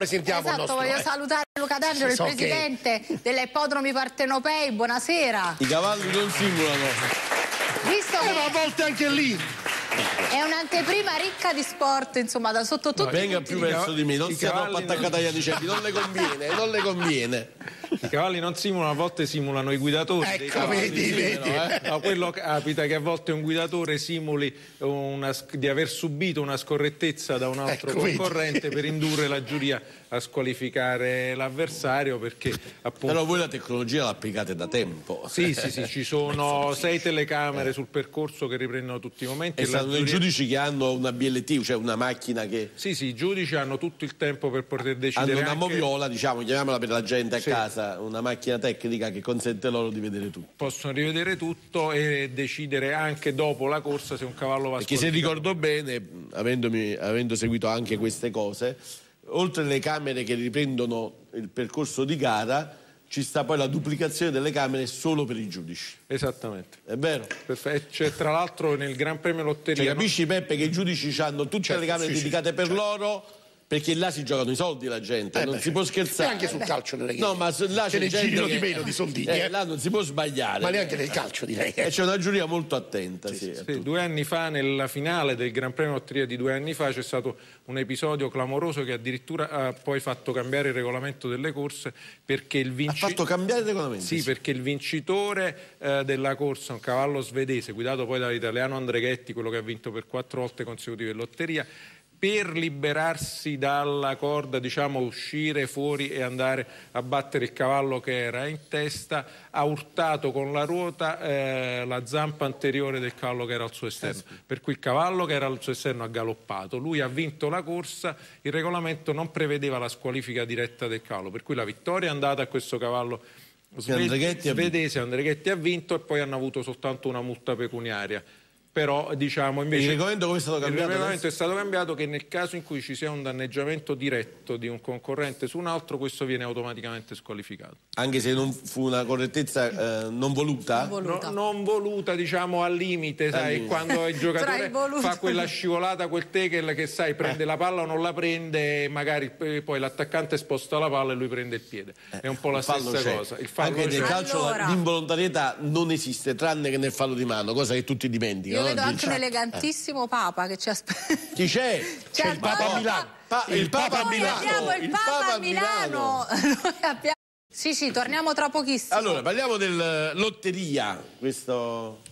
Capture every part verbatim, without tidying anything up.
Presentiamo esatto, il nostro, voglio eh. salutare Luca D'Angelo, il So presidente che... delle Ippodromi Partenopei. Buonasera. I cavalli non simulano. Visto Eh, che ma a volte anche lì. è un'anteprima ricca di sport, insomma, da sotto tutti. Venga più verso di me, non sia troppo attaccata agli anicelli, non le conviene, non le conviene. I cavalli non simulano, a volte simulano i guidatori. Ecco, dei cavalli, vedi, sì, vedi. però, eh. Ma quello capita che a volte un guidatore simuli una, di aver subito una scorrettezza da un altro Ecco, concorrente vedi. per indurre la giuria a squalificare l'avversario, perché appunto... Però voi la tecnologia l'applicate da tempo. Sì, sì, sì, ci sono sei telecamere sul percorso che riprendono tutti i momenti. E e la stanno i giuria... giudici che hanno una B L T, cioè una macchina che... Sì, sì, i giudici hanno tutto il tempo per poter decidere. Hanno una anche... moviola, diciamo, chiamiamola per la gente a Sì. casa, una macchina tecnica che consente loro di vedere tutto. Possono rivedere tutto e decidere anche dopo la corsa se un cavallo va Perché se squalificato. ricordo bene, avendomi, avendo seguito anche queste cose, oltre alle camere che riprendono il percorso di gara, ci sta poi la duplicazione delle camere solo per i giudici. Esattamente. È vero? Perfetto. Cioè, tra l'altro nel Gran Premio Lotteria... Cioè, capisci Peppe che i giudici hanno tutte Certo, le camere sì, dedicate sì, per certo. loro, perché là si giocano i soldi la gente, Eh non beh, si può E scherzare. anche sul calcio non è che... No, ma se- là ce c'è ne gente girino che... di meno di soldini, eh, eh. là non si può sbagliare. Ma neanche nel calcio, direi. E c'è una giuria molto attenta, sì, a Sì, tutto. due anni fa, nella finale del Gran Premio Lotteria di due anni fa, c'è stato un episodio clamoroso che addirittura ha poi fatto cambiare il regolamento delle corse, perché il Ha vincitore... fatto cambiare il regolamento. Sì, perché il vincitore eh, della corsa, un cavallo svedese guidato poi dall'italiano Andreghetti, quello che ha vinto per quattro volte consecutive in lotteria, per liberarsi dalla corda, diciamo uscire fuori e andare a battere il cavallo che era in testa, ha urtato con la ruota eh, la zampa anteriore del cavallo che era al suo esterno, per cui il cavallo che era al suo esterno ha galoppato, lui ha vinto la corsa, il regolamento non prevedeva la squalifica diretta del cavallo, per cui la vittoria è andata a questo cavallo Andreghetti ha svedese, Andreghetti ha vinto, e poi hanno avuto soltanto una multa pecuniaria. Però diciamo invece Il regolamento come è stato cambiato? il regolamento è stato cambiato che nel caso in cui ci sia un danneggiamento diretto di un concorrente su un altro, questo viene automaticamente squalificato. Anche se non fu una correttezza eh, non voluta? Non voluta. No, non voluta, diciamo al limite, sai, limite. quando il Tra giocatore il voluto. fa quella scivolata, quel tackle che sai prende la palla o non la prende, magari eh, poi l'attaccante sposta la palla e lui prende il piede. È un po' la Il fallo stessa c'è. cosa. Il fallo Anche nel c'è. calcio Allora. l'involontarietà non esiste, tranne che nel fallo di mano, cosa che tutti dimenticano. Io no? vedo anche Dice- un elegantissimo Papa che ci aspetta. Chi c'è? C'è il Papa a Milano. Pa- il Papa a Noi Milano. abbiamo il, Papa a Milano. Noi abbiamo... Sì, sì, torniamo tra pochissimo. Allora, parliamo del Lotteria, questo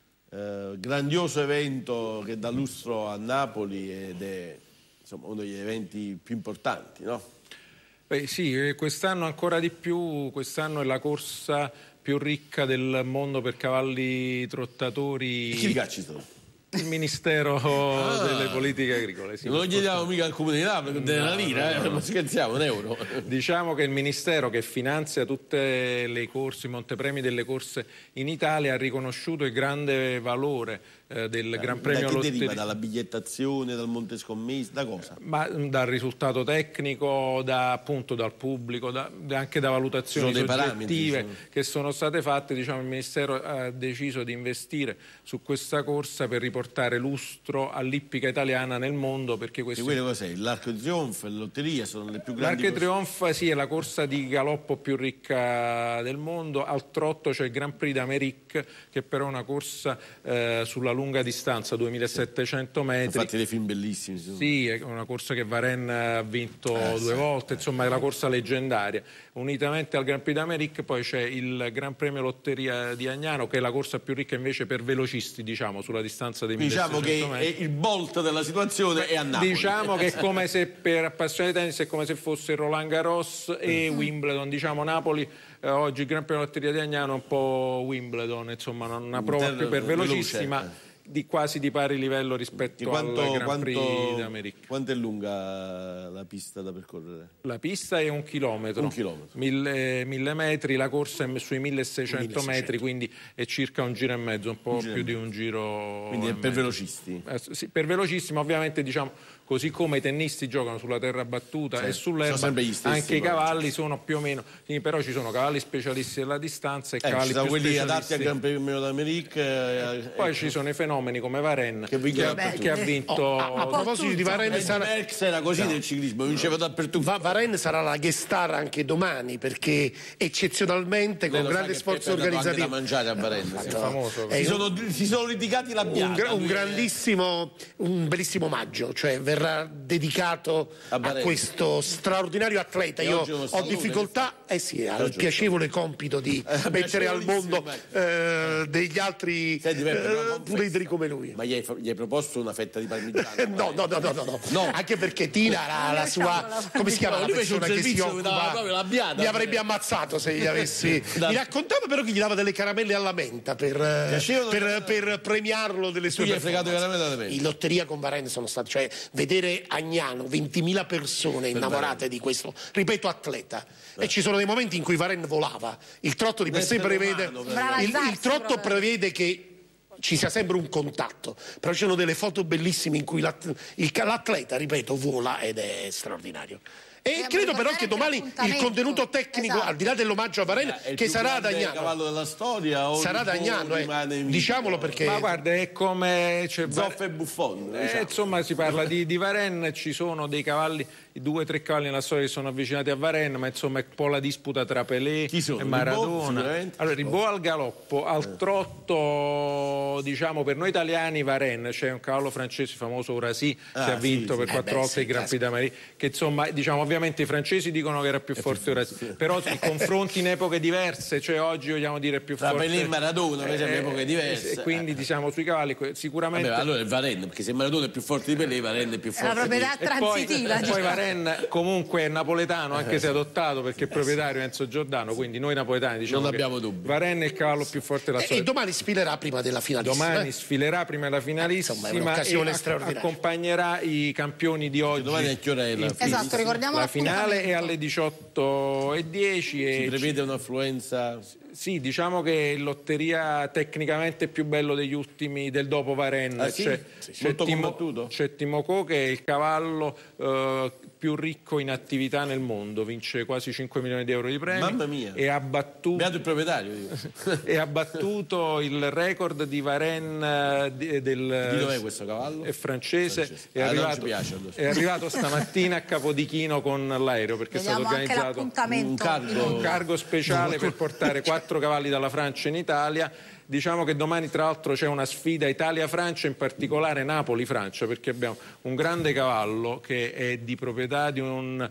eh, grandioso evento che dà lustro a Napoli ed è insomma, uno degli eventi più importanti, no? Beh, sì, eh, quest'anno ancora di più, quest'anno è la corsa più ricca del mondo per cavalli trottatori. E chi li cacci sono? Il Ministero delle Politiche Agricole. Sì, Non lo chiediamo mica al Comune di Napoli, della lira, eh, ma scherziamo, un euro. Diciamo che il Ministero che finanzia tutte le corse, i montepremi delle corse in Italia, ha riconosciuto il grande valore eh, del Gran Premio Da che Lotteria. deriva? Dalla bigliettazione, dal monte scommesse, da cosa? Ma mh, dal risultato tecnico, da, appunto dal pubblico, da, da- anche da valutazioni Ci sono dei soggettive parametri, sono- che sono state fatte. Diciamo, il Ministero ha deciso di investire su questa corsa per riportare lustro all'ippica italiana nel mondo, perché E questo quello cos'è? L'Arco di Trionfo e la Lotteria sono le più grandi L'Arco di corse. Trionfo sì, è la corsa di galoppo più ricca del mondo. Al trotto c'è il Grand Prix d'Amérique, che però è una corsa eh, sulla lunga distanza, duemilasettecento metri. Infatti dei film bellissimi. Sono. Sì, è una corsa che Varenne ha vinto Eh, due sì. volte, insomma è la corsa leggendaria. Unitamente al Grand Prix d'Amérique poi c'è il Gran Premio Lotteria di Agnano, che è la corsa più ricca invece per velocisti, diciamo, sulla distanza dei Diciamo che milleseicento metri. è il bolt della situazione è a Napoli. Diciamo che è come se per appassionati di tennis è come se fosse Roland Garros e Wimbledon. Diciamo Napoli eh, oggi il Gran Premio Lotteria di Agnano è un po' Wimbledon, insomma, non una prova Inter- più per veloce, velocissima, eh. di quasi di pari livello rispetto Di quanto, al Gran quanto, Prix d'America. quanto è lunga la pista da percorrere? La pista è un chilometro, Un chilometro. Mille, mille metri, la corsa è sui milleseicento milleseicento. metri, quindi è circa un giro e mezzo, un po' giro e più di mezzo. un giro Quindi è e per mezzo. velocisti. Eh, sì, per velocissimo, ovviamente diciamo così come i tennisti giocano sulla terra battuta Certo, e sull'erba, sono sempre gli stessi, anche i poi, cavalli certo. sono più o meno, sì, però ci sono cavalli specialisti della distanza e Eh, cavalli ci sono più quelli adatti al specialisti. Gran Premio d'America. Eh, Poi ecco. ci sono i fenomeni come Varenne Che che, vincono ha, dappertutto. che ha vinto Oh, a, a proposito di Varenne, Ed sarà, Merckx era così del ciclismo, vinceva dappertutto. Va- Varenne sarà la guest star anche domani, perché eccezionalmente con Lei lo sa grande che sforzo Peppe ha dato anche organizzativo da mangiare a Varenne, sì. è famoso. è Si un- sono, si sono litigati la un, bianca. gra- un lui, eh. grandissimo, un bellissimo omaggio, cioè verrà dedicato A a, Varenne. questo straordinario atleta. E Io oggi è uno ho stallone, difficoltà, eh sì, al oggi è piacevole compito di mettere al mondo eh, degli altri Senti, Peppe, eh, una confessa. puledri come lui. Ma gli hai, gli hai proposto una fetta di parmigiano? No, no, no, no, no, no. No. Anche perché Tina la, la sua, come si chiama No, la lui fece un persona che si servizio, mi dava occupa, proprio la biada. mi avrebbe ammazzato se gli avessi. Mi raccontava però che gli dava delle caramelle alla menta per, eh, Piacevano per, le per premiarlo delle Tu sue gli hai fregato performance. veramente la mente. In lotteria con Varenne sono stati, cioè vedere Agnano, ventimila persone innamorate di questo, ripeto, atleta. E ci sono dei momenti in cui Varenne volava. Il trotto di per sé L'essere prevede, umano, Brava il, il Zarzi, trotto proprio. prevede che ci sia sempre un contatto, però ci sono delle foto bellissime in cui l'att- il- l'atleta, ripeto, vola ed è straordinario. E Dobbiamo credo però ricordare che anche domani il l'appuntamento. contenuto tecnico, Esatto. al di là dell'omaggio a Varenne, È il che più sarà ad grande Agnano, cavallo della storia o sarà ad il Agnano, buon eh. rimane in diciamolo vita? perché Ma guarda, è come c'è Zoffa e Buffon, Eh, diciamo. insomma, si parla di, di Varenne, ci sono dei cavalli, due o tre cavalli nella storia che sono avvicinati a Varenne, ma insomma è un po' la disputa tra Pelé Chi sono? e Ribot, Maradona. sicuramente. Allora, Ribot al galoppo, al trotto, diciamo per noi italiani Varenne, c'è un cavallo francese famoso Orasi Ah, che ha vinto sì, per sì. quattro Eh beh, volte sì, i Gran Prix d'Amérique, che insomma, diciamo, ovviamente i francesi dicono che era più forte Orasi, però i confronti in epoche diverse, cioè oggi vogliamo dire più Tra forte. Pelé e Maradona, per esempio, epoche diverse. E quindi diciamo sui cavalli sicuramente. Vabbè, allora è Varenne, perché se Maradona è più forte di Pelé, Varenne è più È forte la proprietà di... E poi, transitiva. e poi diciamo. Varenne comunque è napoletano, anche se adottato perché è proprietario Enzo Giordano, quindi noi napoletani diciamo Non che abbiamo dubbi. Varenne è il cavallo più forte della e, e storia. domani sfilerà prima della finalissima. Domani eh. sfilerà prima della finalissima Insomma, è un'occasione e straordinaria. accompagnerà i campioni di oggi. Domani è che ora è la In- finale? Esatto, ricordiamo la finale è l'appuntamento. alle diciotto e dieci Si e prevede un'affluenza... sì, diciamo che il lotteria tecnicamente più bello degli ultimi del dopo Varenne. Ah, sì? C'è, Sì, c'è molto Timo- combattuto? c'è Timocò che è il cavallo eh, più ricco in attività nel mondo, vince quasi cinque milioni di euro di premi. Mamma mia. E ha battuto, Beato il proprietario. dico. e ha battuto il record di Varenne eh, di, del, Di dov'è questo cavallo? è francese, Francese. È, Ah, non arrivato, ci piace, allora. è arrivato stamattina a Capodichino con l'aereo perché è stato Vediamo anche organizzato l'appuntamento. un cargo- un cargo speciale per portare quattro cavalli dalla Francia in Italia. Diciamo che domani tra l'altro c'è una sfida Italia-Francia, in particolare Napoli-Francia, perché abbiamo un grande cavallo che è di proprietà di un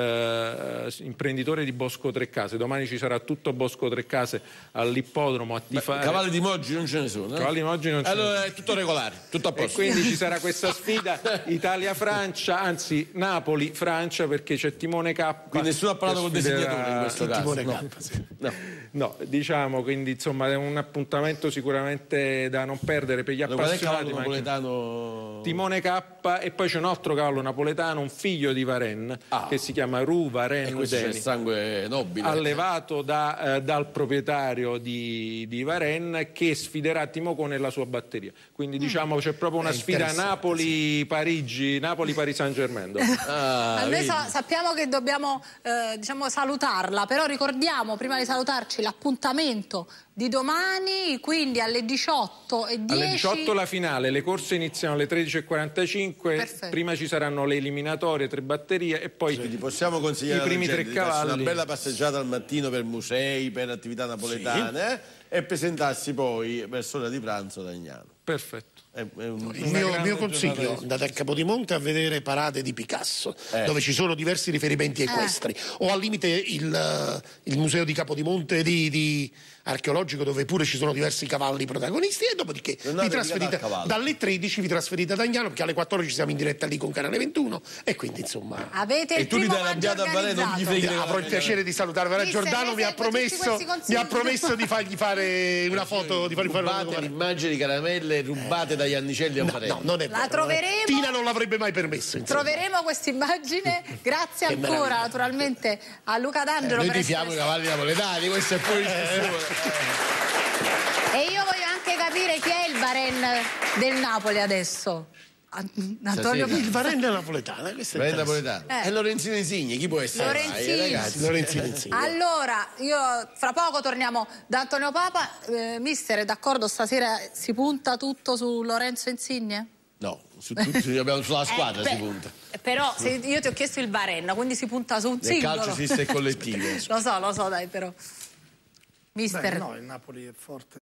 eh, imprenditore di Bosco Trecase. Domani ci sarà tutto Bosco Trecase all'ippodromo a tifare. Cavalli di Moggi non ce ne sono. eh? Cavalli di Moggi non ce ne Allora è tutto regolare, tutto a E posto. quindi ci sarà questa sfida Italia-Francia, anzi Napoli-Francia, perché c'è Timone K. Quindi nessuno ha parlato che col disegnatore in sfiderà- questo caso. Timone No. K, sì. No. No, diciamo, quindi insomma è un appuntamento sicuramente da non perdere per gli Allora, qual è il appassionati. cavallo ma anche- napoletano? Timone K, e poi c'è un altro cavallo napoletano, un figlio di Varenne, Ah. che si chiama Ru E Varenne questo c'è il Udeni, sangue nobile. allevato da, eh, dal proprietario di, di Varenne, che sfiderà Timocò nella sua batteria. Quindi diciamo c'è proprio una È sfida interessante, Napoli-Parigi, Napoli-Paris Saint-Germain. Ah, Noi vedi? sa- sappiamo che dobbiamo eh, diciamo, salutarla, però ricordiamo prima di salutarci l'appuntamento di domani, quindi alle diciotto e dieci. Alle diciotto la finale, le corse iniziano alle tredici e quarantacinque, Perfetto. prima ci saranno le eliminatorie, tre batterie e poi Quindi possiamo consigliare i primi alla tre gente di farsi cavalli. una bella passeggiata al mattino per musei, per attività napoletane eh, e presentarsi poi verso l'ora di pranzo ad Agnano. Perfetto. È, è un... Il Una mio, grande mio giornata consiglio, di- andate a Capodimonte a vedere parate di Picasso, Eh. dove ci sono diversi riferimenti equestri, o al limite il, eh, il museo di Capodimonte di, di archeologico, dove pure ci sono diversi cavalli protagonisti, e dopodiché Non andate vi trasferite dedicate al cavallo. dalle tredici vi trasferite ad Agnano, perché alle quattordici siamo in diretta lì con Canale ventuno, e quindi insomma Avete E il tu gli primo dai la maggio biada a Varenne, non gli organizzato. freghi le avrò il piacere di salutare Vera Sì, Giordano, se mi ha segue tutti promesso questi consigli. mi ha promesso di fargli fare una foto, di fargli fare una Rubate foto. l'immagine di caramelle rubate dagli annicelli a No, Varenne. no, non è La vero. troveremo. Tina non l'avrebbe mai permesso, insomma. Troveremo questa immagine, grazie Che ancora meraviglia. naturalmente a Luca D'Angelo Noi per tifiamo i essere... cavalli napoletani, questo è poi il E io voglio anche capire chi è il Varenne del Napoli adesso. Antonio Il Varenna napoletana, questo è Varenna interessante. napoletana. Eh. E Lorenzino Insigne, chi può essere? Lorenzini. Mai, ragazzi? Lorenzino Insigne. Allora, io fra poco torniamo da Antonio Papa. Eh, mister, è d'accordo, stasera si punta tutto su Lorenzo Insigne? No, su tutti, abbiamo sulla squadra Eh, si beh, punta. Però se io ti ho chiesto il Varenna, quindi si punta su un Nel singolo. calcio esiste il collettivo. Lo so, lo so, dai, però. Mister. Beh, no, il Napoli è forte.